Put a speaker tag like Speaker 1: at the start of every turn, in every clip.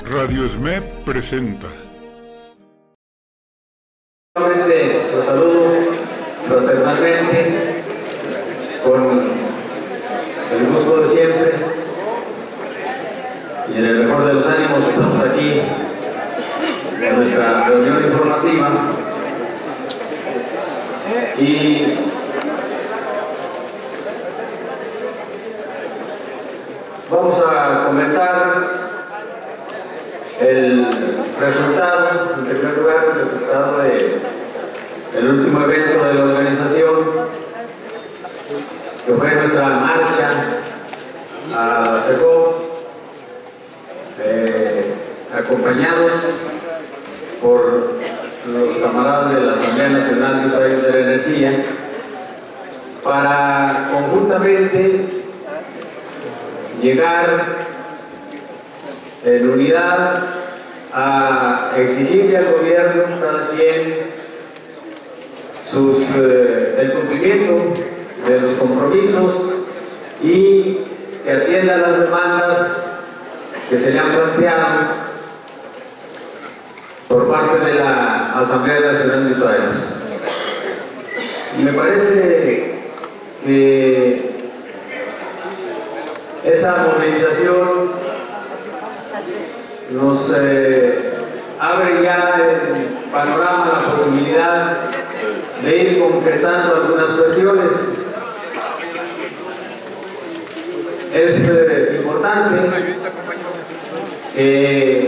Speaker 1: Radio SME presenta.
Speaker 2: Nuevamente los saludo fraternalmente con el gusto de siempre y en el mejor de los ánimos. Estamos aquí en nuestra reunión informativa y vamos a comentar el resultado, en primer lugar, el resultado del último evento de la organización, que fue nuestra marcha a la CEGOP, acompañados por los camaradas de la Asamblea Nacional de Usuarios de la Energía, para conjuntamente llegar en unidad a exigirle al gobierno, cada quien, el cumplimiento de los compromisos y que atienda las demandas que se le han planteado por parte de la Asamblea Nacional de Usuarios. Y me parece que esa movilización nos abre ya el panorama, la posibilidad de ir concretando algunas cuestiones. Es importante que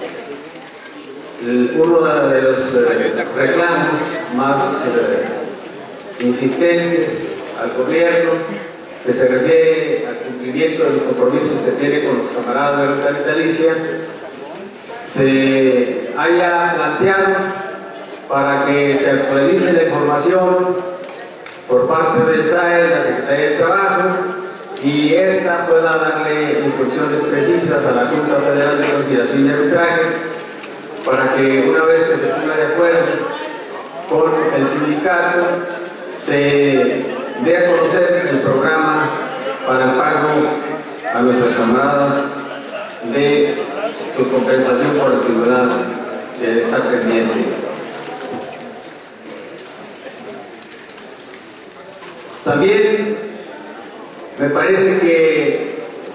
Speaker 2: uno de los reclamos más insistentes al gobierno, que se refiere al cumplimiento de los compromisos que tiene con los camaradas de la capitalicia, se haya planteado para que se actualice la información por parte del SAE, la Secretaría del Trabajo, y esta pueda darle instrucciones precisas a la Junta Federal de Conciliación y Arbitraje para que una vez que se ponga de acuerdo con el sindicato se dé a conocer el programa para el pago a nuestros camaradas de su compensación por antigüedad que está pendiente. También me parece que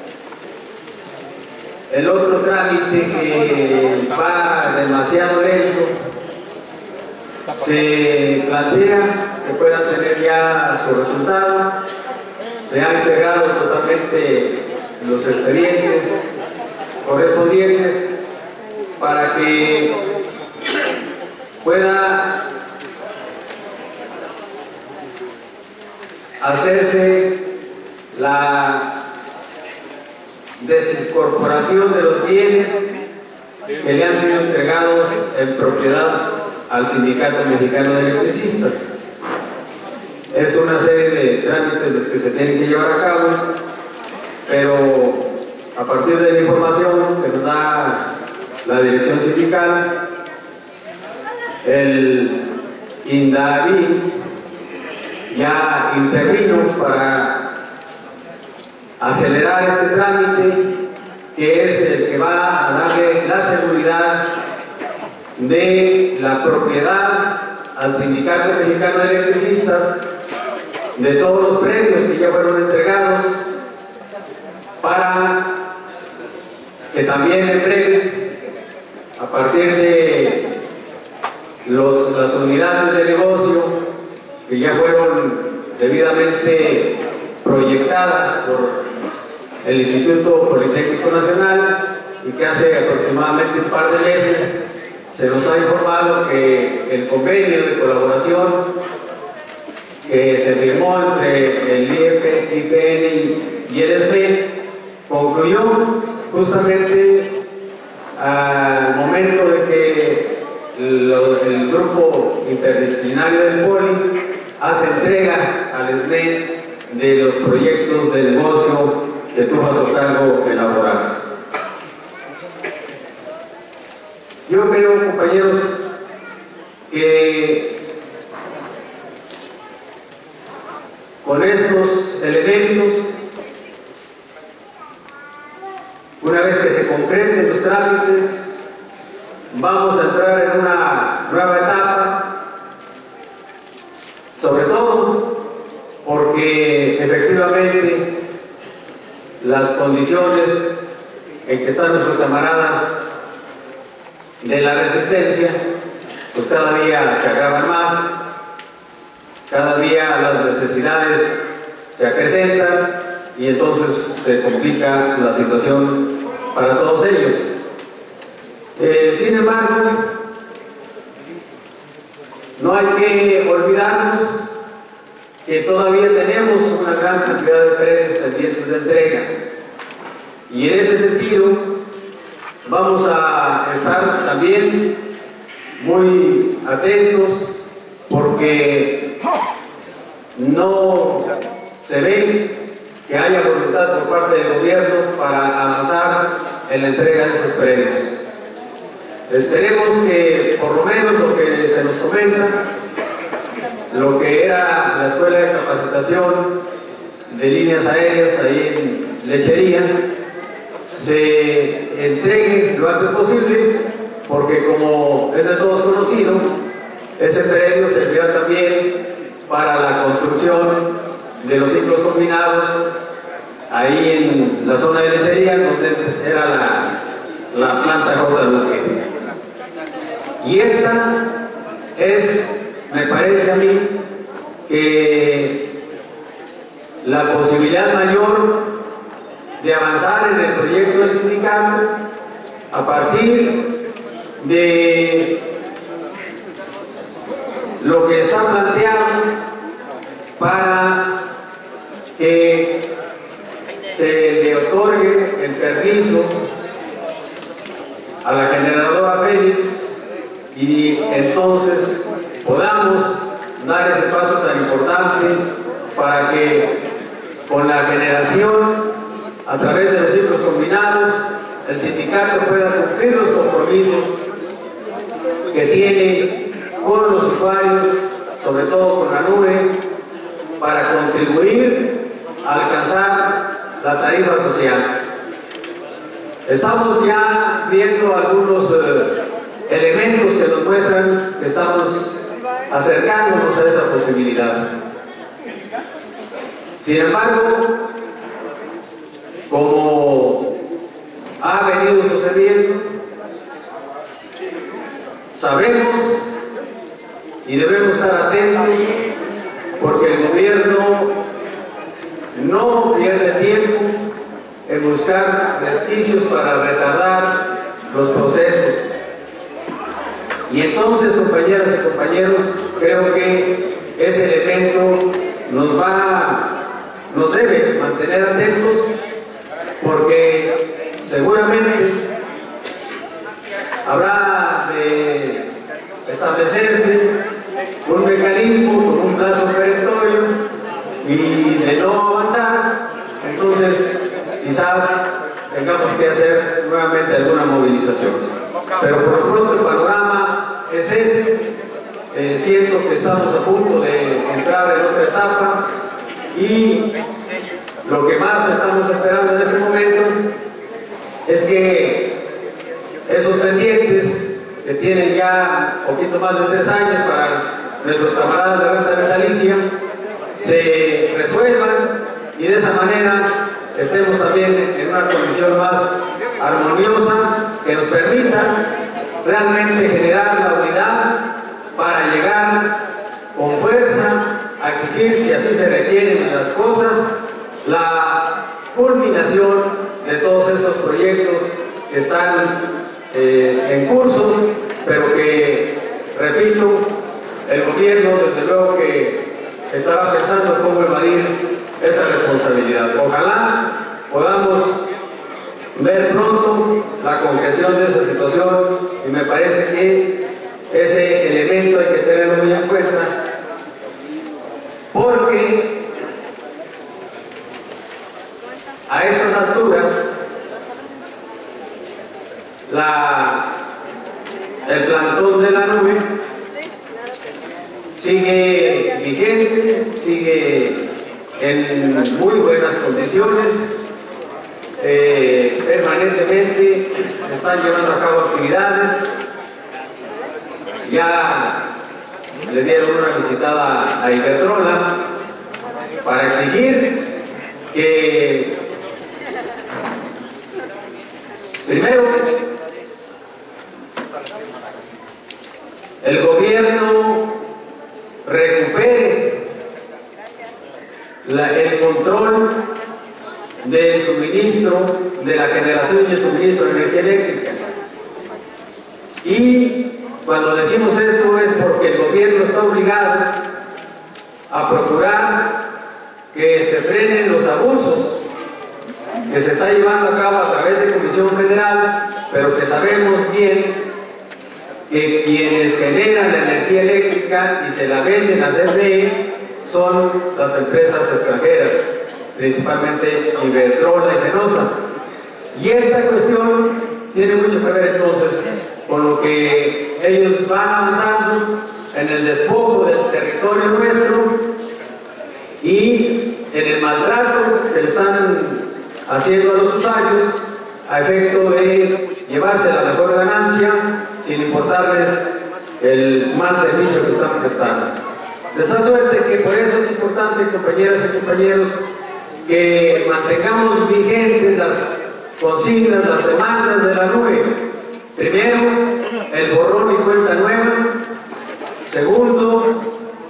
Speaker 2: el otro trámite que va demasiado lento se plantea que pueda tener ya su resultado. Se han integrado totalmente los expedientes correspondientes para que pueda hacerse la desincorporación de los bienes que le han sido entregados en propiedad al Sindicato Mexicano de Electricistas. Es una serie de trámites los que se tienen que llevar a cabo, pero a partir de la información que nos da la dirección sindical, el INDAVI ya intervino para acelerar este trámite, que es el que va a darle la seguridad de la propiedad al Sindicato Mexicano de Electricistas de todos los predios que ya fueron entregados, para que también en breve, a partir de las unidades de negocio que ya fueron debidamente proyectadas por el Instituto Politécnico Nacional y que hace aproximadamente un par de meses se nos ha informado que el convenio de colaboración que se firmó entre el IPN y el SME concluyó justamente al momento de que el grupo interdisciplinario del POLI hace entrega al SME de los proyectos de negocio que tuvo a su cargo elaborar. Yo creo, compañeros, que con estos elementos, una vez que se concreten los trámites, vamos a entrar en una nueva etapa, sobre todo porque efectivamente las condiciones en que están nuestros camaradas de la resistencia, pues cada día se agravan más, cada día las necesidades se acrecentan y entonces se complica la situación para todos ellos. Sin embargo, no hay que olvidarnos que todavía tenemos una gran cantidad de predios pendientes de entrega, y en ese sentido vamos a estar también muy atentos, porque no se ve que haya voluntad por parte del gobierno para avanzar en la entrega de esos predios. Esperemos que por lo menos lo que se nos comenta, lo que era la escuela de capacitación de líneas aéreas ahí en Lechería, se entregue lo antes posible, porque como es de todos conocido, ese predio servirá también para la construcción de los ciclos combinados ahí en la zona de Lechería, donde era la planta J. Duque. Y esta es, me parece a mí, que la posibilidad mayor de avanzar en el proyecto del sindicato a partir de lo que está planteado para que se le otorgue el permiso a la generadora Félix y entonces podamos dar ese paso tan importante para que con la generación a través de los ciclos combinados el sindicato pueda cumplir los compromisos que tiene con los usuarios, sobre todo con la nube, para contribuir a alcanzar la tarifa social. Estamos ya viendo algunos elementos que nos muestran que estamos acercándonos a esa posibilidad. Sin embargo, como ha venido sucediendo, sabemos y debemos estar atentos, porque el gobierno no pierde tiempo en buscar resquicios para retardar los procesos. Y entonces, compañeras y compañeros, creo que ese elemento nos debe mantener atentos, porque seguramente habrá de establecerse un mecanismo con un plazo perentorio, y de no avanzar, entonces quizás tengamos que hacer nuevamente alguna movilización. Pero por lo pronto el panorama es ese. Siento que estamos a punto de entrar en otra etapa, y lo que más estamos esperando en este momento es que esos pendientes que tienen ya un poquito más de 3 años para nuestros camaradas de renta vitalicia se resuelvan, y de esa manera estemos también en una condición más armoniosa que nos permita realmente generar la unidad para llegar con fuerza a exigir, si así se requieren las cosas, la culminación de todos estos proyectos que están en curso, pero que, repito, el gobierno desde luego que estará pensando cómo evadir esa responsabilidad. Ojalá podamos ver pronto la concreción de esa situación, y me parece que ese elemento hay que tenerlo muy en cuenta, porque a estas alturas el plantón de la nube sigue vigente, sigue en muy buenas condiciones, permanentemente están llevando a cabo actividades. Ya le dieron una visitada a Iberdrola para exigir que primero el gobierno recupere el control del suministro, de la generación y el suministro de energía eléctrica. Y cuando decimos esto es porque el gobierno está obligado a procurar que se frenen los abusos que se está llevando a cabo a través de Comisión Federal, pero que sabemos bien que quienes generan la energía eléctrica y se la venden a CFE son las empresas extranjeras, principalmente Iberdrola y Fenosa. Y esta cuestión tiene mucho que ver entonces con lo que ellos van avanzando en el despojo del territorio nuestro y en el maltrato que le están haciendo a los usuarios a efecto de llevarse la mejor ganancia sin importarles el mal servicio que están prestando. De tal suerte que por eso es importante, compañeras y compañeros, que mantengamos vigentes las consignas, las demandas de la nube. Primero, el borrón y cuenta nueva. Segundo,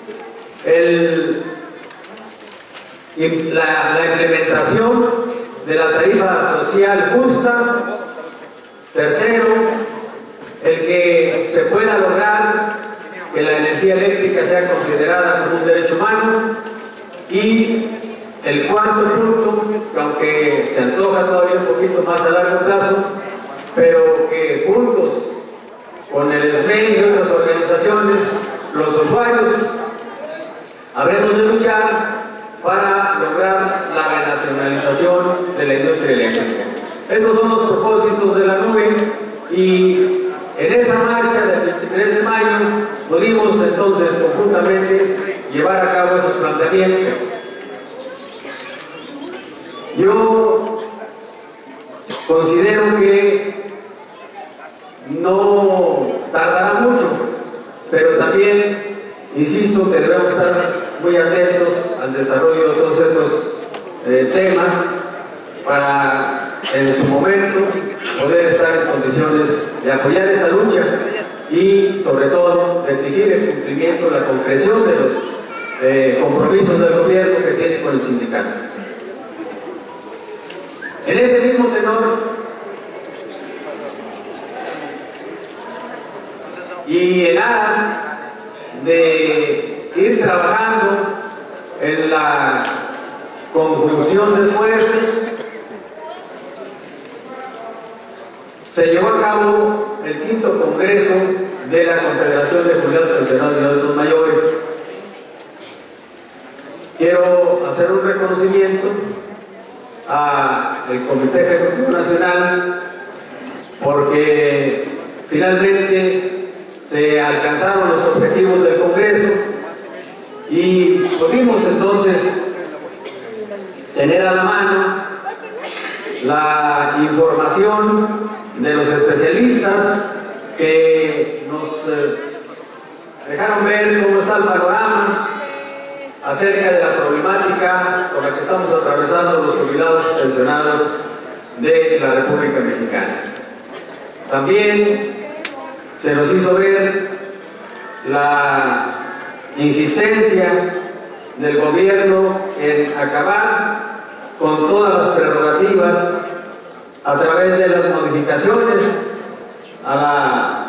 Speaker 2: la implementación de la tarifa social justa. Tercero, el que se pueda lograr que la energía eléctrica sea considerada como un derecho humano. Y el cuarto punto, que aunque se antoja todavía un poquito más a largo plazo, pero que juntos con el SME y otras organizaciones, los usuarios, habremos de luchar para lograr la renacionalización de la industria eléctrica. Estos son los propósitos de la nube y en esa marcha del 23 de mayo pudimos entonces conjuntamente llevar a cabo esos planteamientos. Yo considero que no tardará mucho, pero también insisto que debemos estar muy atentos al desarrollo de todos estos temas para en su momento poder estar en condiciones de apoyar esa lucha y sobre todo de exigir el cumplimiento, la concreción de los compromisos del gobierno que tiene con el sindicato. En ese mismo tenor y en aras de ir trabajando en la conjunción de esfuerzos, se llevó a cabo el 5º Congreso de la Confederación de Jubilados, Pensionados y Adultos Mayores. Quiero hacer un reconocimiento al Comité Ejecutivo Nacional porque finalmente se alcanzaron los objetivos del Congreso y pudimos entonces tener a la mano la información de los especialistas que nos dejaron ver cómo está el panorama acerca de la problemática con la que estamos atravesando los jubilados y pensionados de la República Mexicana. También se nos hizo ver la insistencia del gobierno en acabar con todas las prerrogativas a través de las modificaciones a la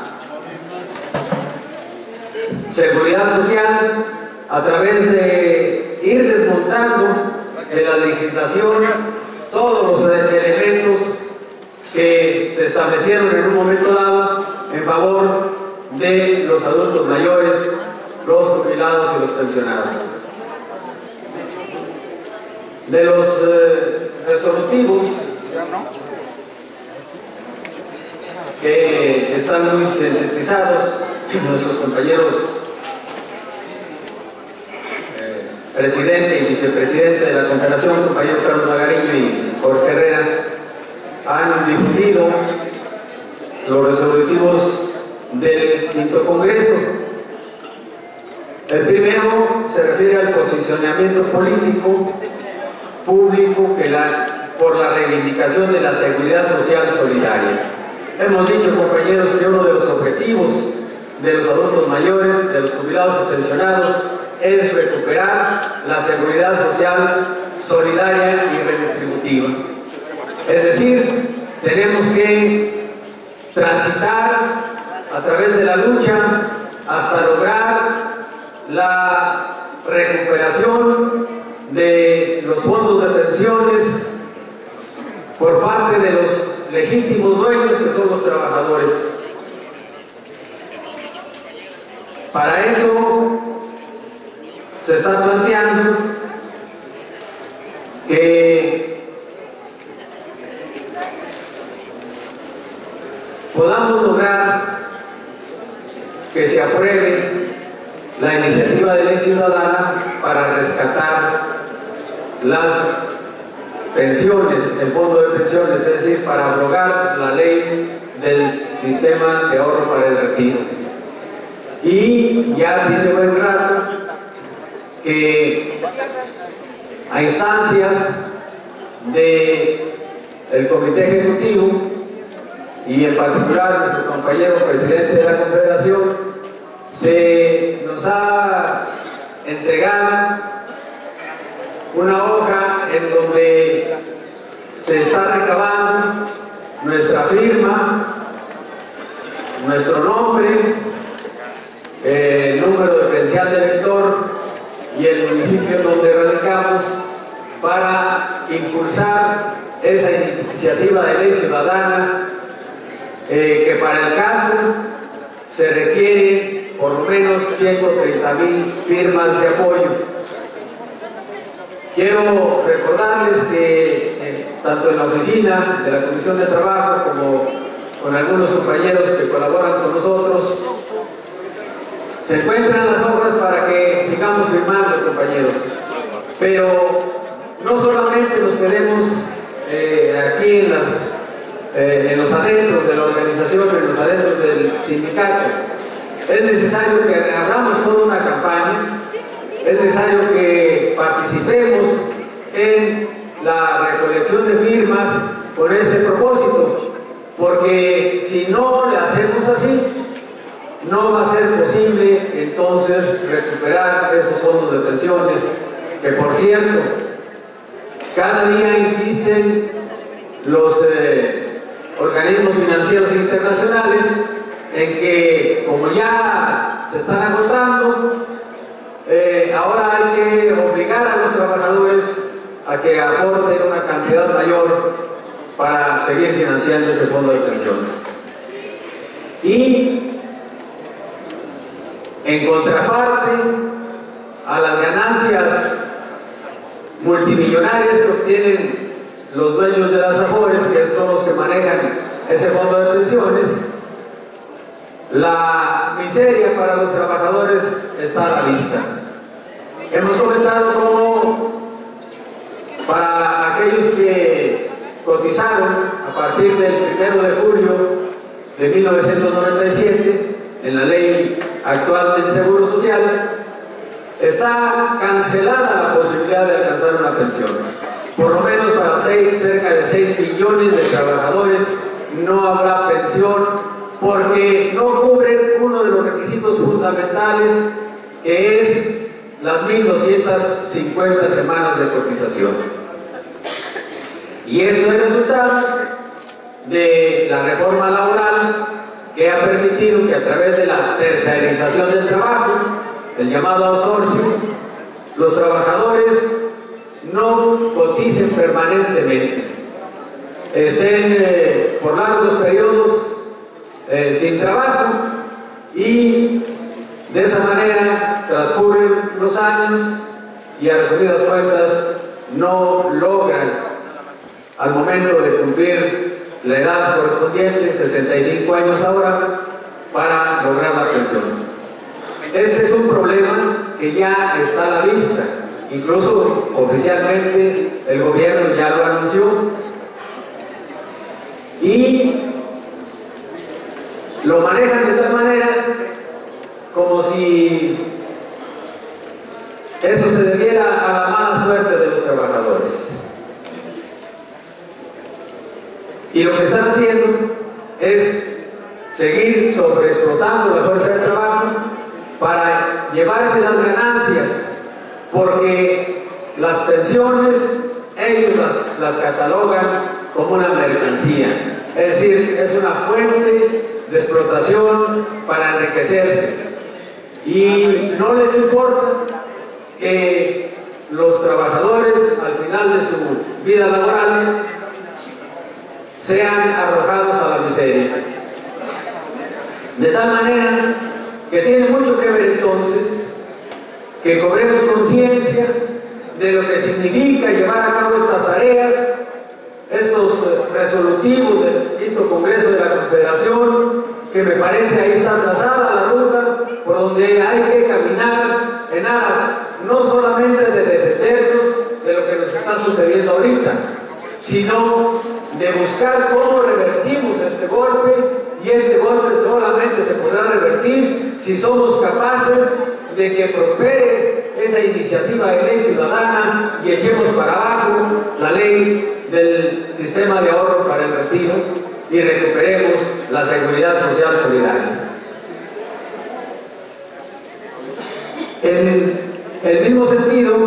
Speaker 2: seguridad social, a través de ir desmontando de la legislación todos los elementos que se establecieron en un momento dado en favor de los adultos mayores, los jubilados y los pensionados. De los resolutivos que están muy sintetizados, nuestros compañeros presidente y vicepresidente de la Confederación, compañero Carlos Magariño y Jorge Herrera, han difundido los resolutivos del quinto Congreso. El primero se refiere al posicionamiento político público por la reivindicación de la seguridad social solidaria. Hemos dicho, compañeros, que uno de los objetivos de los adultos mayores, de los jubilados y pensionados, es recuperar la seguridad social solidaria y redistributiva. Es decir, tenemos que transitar a través de la lucha hasta lograr la recuperación de los fondos de pensiones por parte de los legítimos dueños, que son los trabajadores. Para eso se está planteando que podamos lograr que se apruebe la iniciativa de ley ciudadana para rescatar las pensiones, el fondo de pensiones, es decir, para abrogar la ley del sistema de ahorro para el retiro. Y ya tiene buen rato que a instancias del Comité Ejecutivo y en particular nuestro compañero presidente de la Confederación, se nos ha entregado una hoja en donde se está recabando nuestra firma, nuestro nombre, el número de credencial de elector y el municipio donde radicamos para impulsar esa iniciativa de ley ciudadana que para el caso se requiere por lo menos 130,000 firmas de apoyo. Quiero recordarles que tanto en la oficina de la Comisión de Trabajo como con algunos compañeros que colaboran con nosotros, se encuentran las hojas para que sigamos firmando, compañeros. Pero no solamente nos quedemos aquí en los adentros de la organización, en los adentros del sindicato. Es necesario que abramos toda una campaña, es necesario que participemos en la recolección de firmas con este propósito, porque si no le hacemos así, no va a ser posible entonces recuperar esos fondos de pensiones, que por cierto, cada día insisten los organismos financieros internacionales en que, como ya se están agotando, ahora hay que obligar a los trabajadores a que aporten una cantidad mayor para seguir financiando ese fondo de pensiones. Y en contraparte a las ganancias multimillonarias que obtienen los dueños de las AFORES, que son los que manejan ese fondo de pensiones, la miseria para los trabajadores está a la vista. Hemos comentado cómo para aquellos que cotizaron a partir del 1 de julio de 1997 en la ley actual del Seguro Social, está cancelada la posibilidad de alcanzar una pensión. Por lo menos para cerca de 6 millones de trabajadores no habrá pensión, porque no cubren uno de los requisitos fundamentales, que es las 1.250 semanas de cotización. Y esto es resultado de la reforma laboral, que ha permitido que a través de la tercerización del trabajo, el llamado outsourcing, los trabajadores no coticen permanentemente, estén por largos periodos sin trabajo, y de esa manera transcurren los años y a resumidas cuentas no logran al momento de cumplir la edad correspondiente, 65 años ahora, para lograr la pensión. Este es un problema que ya está a la vista, incluso oficialmente el gobierno ya lo anunció, y lo manejan de tal manera como si eso se debiera a la mala suerte de los trabajadores. Y lo que están haciendo es seguir sobreexplotando la fuerza de trabajo para llevarse las ganancias, porque las pensiones ellos las catalogan como una mercancía, es decir, es una fuente de explotación para enriquecerse, y no les importa que los trabajadores al final de su vida laboral sean arrojados a la miseria. De tal manera que tiene mucho que ver entonces que cobremos conciencia de lo que significa llevar a cabo estas tareas, estos resolutivos del quinto Congreso de la Confederación, que me parece ahí está trazada la ruta por donde hay que caminar en aras no solamente de defendernos de lo que nos está sucediendo ahorita, sino de buscar cómo revertimos este golpe, y este golpe solamente se podrá revertir si somos capaces de que prospere esa iniciativa de ley ciudadana y echemos para abajo la ley del sistema de ahorro para el retiro y recuperemos la seguridad social solidaria. En el mismo sentido,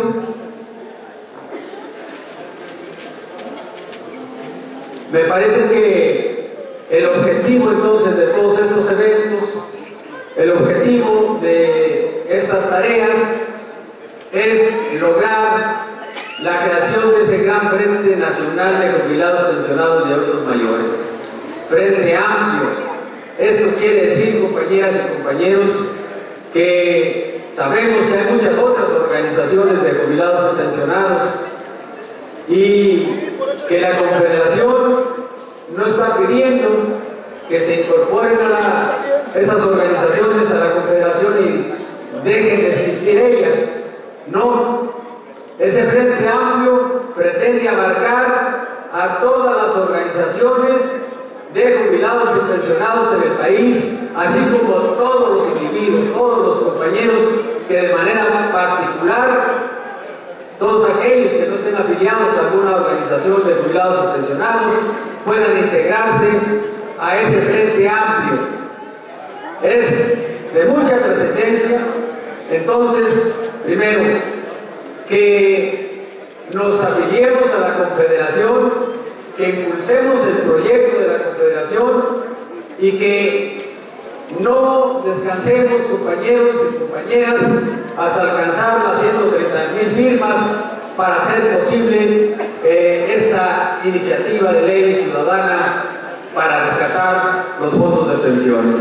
Speaker 2: me parece que el objetivo entonces de todos estos eventos, el objetivo de estas tareas es lograr la creación de ese gran Frente Nacional de Jubilados, Pensionados y Adultos Mayores. Frente amplio. Esto quiere decir, compañeras y compañeros, que sabemos que hay muchas otras organizaciones de jubilados y pensionados y que la Confederación no está pidiendo que se incorporen a esas organizaciones a la Confederación y dejen de existir ellas. No, ese Frente Amplio pretende abarcar a todas las organizaciones de jubilados y pensionados en el país, así como todos los individuos, todos los compañeros que de manera particular, todos aquellos que no estén afiliados a alguna organización de jubilados o pensionados, puedan integrarse a ese Frente Amplio. Es de mucha trascendencia, entonces, primero, que nos afiliemos a la Confederación, que impulsemos el proyecto de la Confederación y que no descansemos, compañeros y compañeras, hasta alcanzar las 130,000 firmas para hacer posible esta iniciativa de ley ciudadana para rescatar los fondos de pensiones.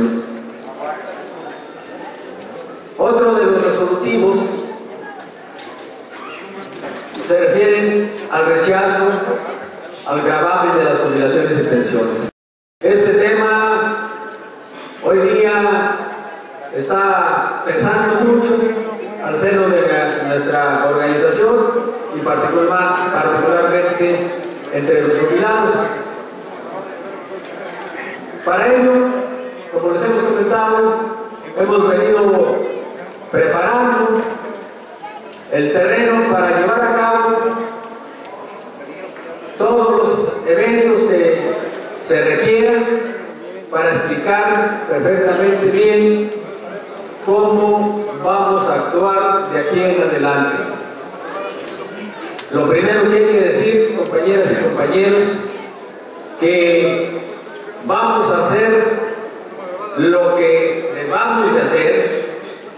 Speaker 2: Otro de los resolutivos se refieren al rechazo al gravamen de las jubilaciones y pensiones. Este tema hoy día está pesando mucho al seno de nuestra organización y particularmente entre los jubilados. Para ello, como les hemos comentado, hemos venido preparando el terreno para llevar a cabo todos los eventos que se requieran para explicar perfectamente bien cómo vamos a actuar de aquí en adelante. Lo primero que hay que decir, compañeras y compañeros, que vamos a hacer lo que debamos de hacer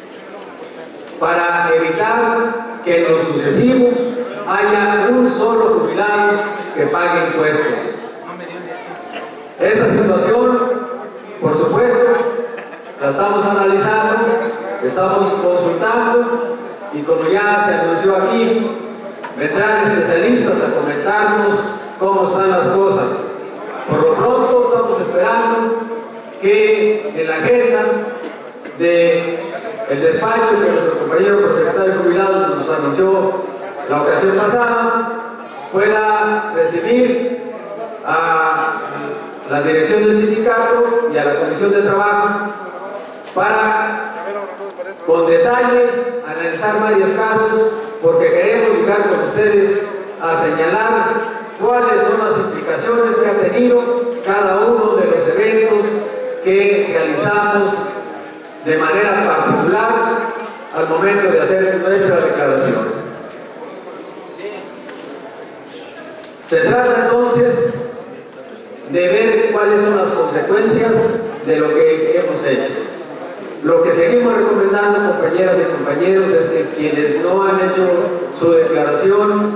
Speaker 2: para evitar que en lo sucesivo haya un solo jubilado que pague impuestos. Esta situación, por supuesto, la estamos analizando, estamos consultando y como ya se anunció aquí, vendrán especialistas a comentarnos cómo están las cosas. Por lo pronto estamos esperando que en la agenda del despacho que nuestro compañero prosecretario de jubilados nos anunció la ocasión pasada, pueda recibir a la dirección del sindicato y a la Comisión de Trabajo para, con detalle, analizar varios casos, porque queremos llegar con ustedes a señalar cuáles son las implicaciones que ha tenido cada uno de los eventos que realizamos de manera particular al momento de hacer nuestra declaración. Se trata entonces de ver cuáles son las consecuencias de lo que hemos hecho. Lo que seguimos recomendando, compañeras y compañeros, es que quienes no han hecho su declaración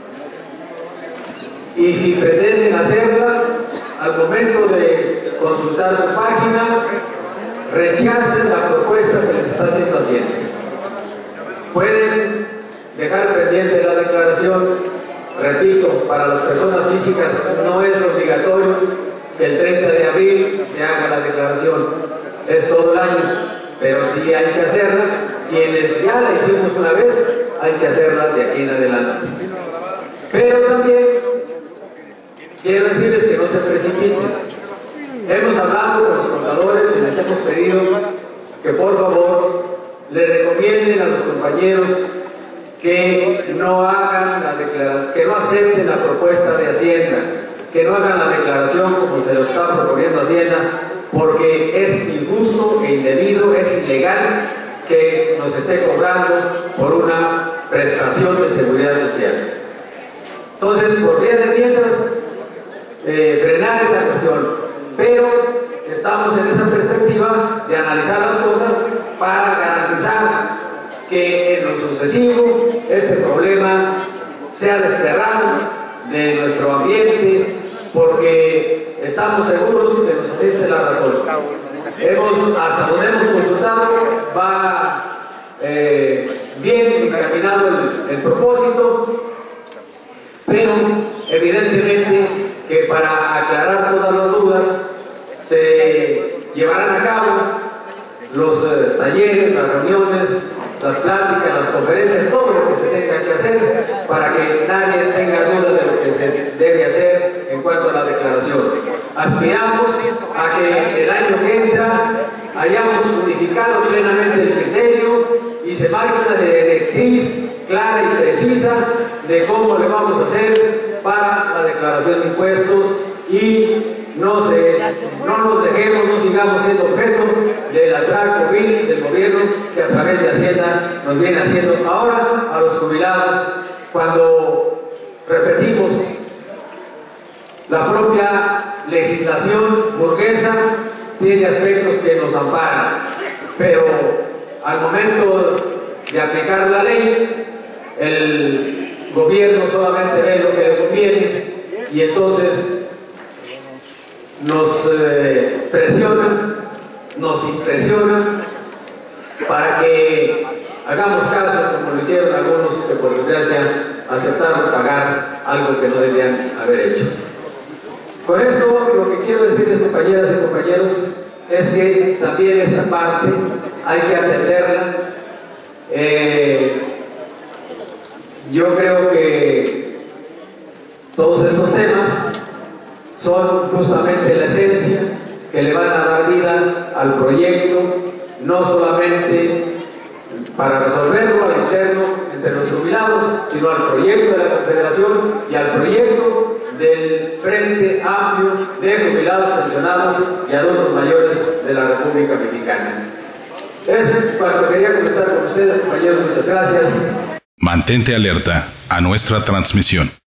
Speaker 2: y si pretenden hacerla, al momento de consultar su página, rechacen la propuesta que les está haciendo Hacienda. Pueden dejar pendiente la declaración. Repito, para las personas físicas no es obligatorio que el 30 de abril se haga la declaración, es todo el año, pero sí hay que hacerla. Quienes ya la hicimos una vez, hay que hacerla de aquí en adelante. Pero también quiero decirles que no se precipiten. Hemos hablado con los contadores y les hemos pedido que por favor le recomienden a los compañeros que no hagan la declaración, que no acepten la propuesta de Hacienda, que no hagan la declaración como se lo está proponiendo Hacienda, porque es injusto e indebido, es ilegal que nos esté cobrando por una prestación de seguridad social. Entonces, por vía de mientras, frenar esa cuestión, pero estamos en esa perspectiva de analizar las cosas para garantizar que en lo sucesivo este problema sea desterrado de nuestro ambiente, porque estamos seguros que nos asiste la razón. Hasta donde hemos consultado, va bien encaminado el propósito, pero evidentemente que para aclarar todas las dudas se llevarán a cabo los talleres, las reuniones, las pláticas, las conferencias, todo lo que se tenga que hacer para que nadie tenga duda de lo que se debe hacer en cuanto a la declaración. Aspiramos a que el año que entra hayamos unificado plenamente el criterio y se marque una directriz clara y precisa de cómo le vamos a hacer para la declaración de impuestos y no nos dejemos, no sigamos siendo objeto del atraco vil del gobierno que a través de Hacienda nos viene haciendo ahora a los jubilados, cuando repetimos la propia legislación burguesa tiene aspectos que nos amparan, pero al momento de aplicar la ley el gobierno solamente ve lo que le conviene y entonces nos presionan, nos impresionan para que hagamos caso, como lo hicieron algunos que por desgracia aceptaron pagar algo que no debían haber hecho. Con esto lo que quiero decirles, compañeras y compañeros, es que también esta parte hay que atenderla. Yo creo que todos estos temas son justamente la esencia que le van a dar vida al proyecto, no solamente para resolverlo al interno entre los jubilados, sino al proyecto de la Confederación y al proyecto del Frente Amplio de Jubilados, Pensionados y Adultos Mayores de la República Mexicana. Es cuanto quería comentar con ustedes, compañeros. Muchas gracias.
Speaker 3: Mantente alerta a nuestra transmisión.